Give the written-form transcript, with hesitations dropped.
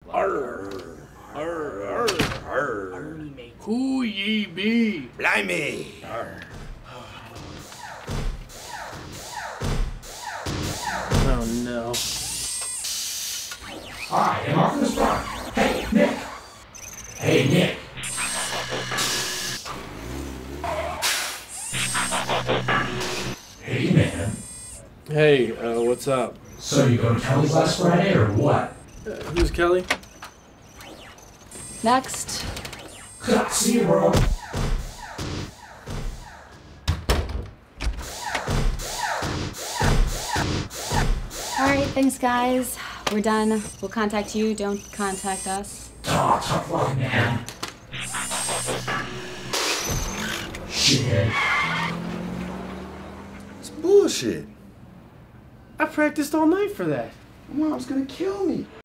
Who ye be? Blimey! Oh no. I am Optimus Prime. Hey, Nick! Hey, Nick! Hey, man. Hey, what's up? So you go to Kelly's last Friday, or what? Who's Kelly? Next. See you, bro. Alright, thanks guys. We're done. We'll contact you, don't contact us. Aw, tough luck, man. Shit. It's bullshit. I practiced all night for that. Mom's gonna kill me.